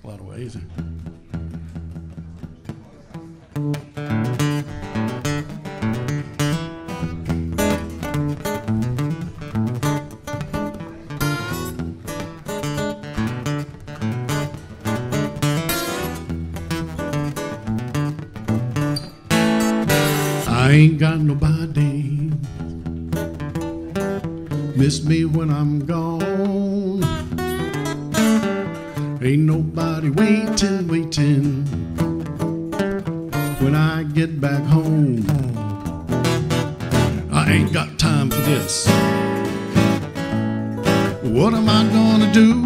a lot of ways. I ain't got nobody miss me when I'm gone. Ain't nobody waiting when I get back home. I ain't got time for this. What am I gonna do?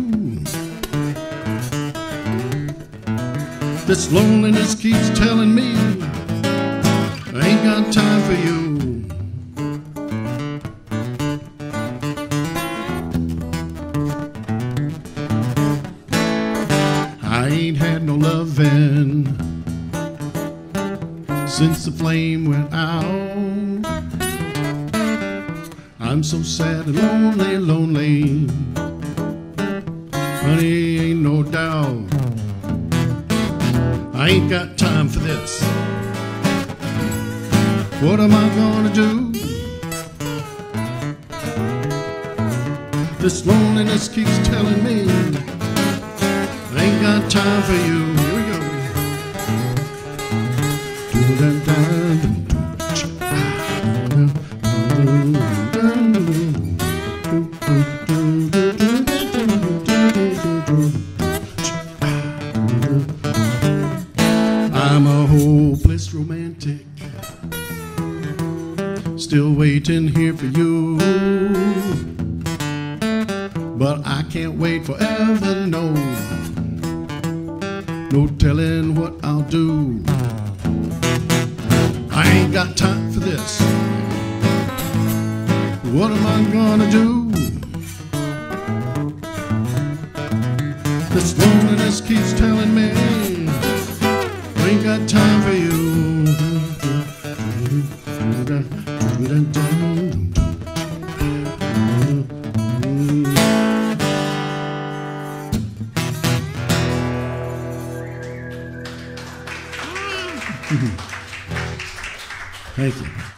This loneliness keeps telling me I ain't got time for you. I ain't had no loving since the flame went out. I'm so sad and lonely, lonely. Honey, ain't no doubt. I ain't got time for this. What am I gonna do? This loneliness keeps telling me I ain't got time for you. Here we go. I'm a hopeless romantic, still waiting here for you. But I can't wait forever, no. No telling what I'll do. I ain't got time for this. What am I gonna do? This loneliness keeps telling me I ain't got time for you. Thank you.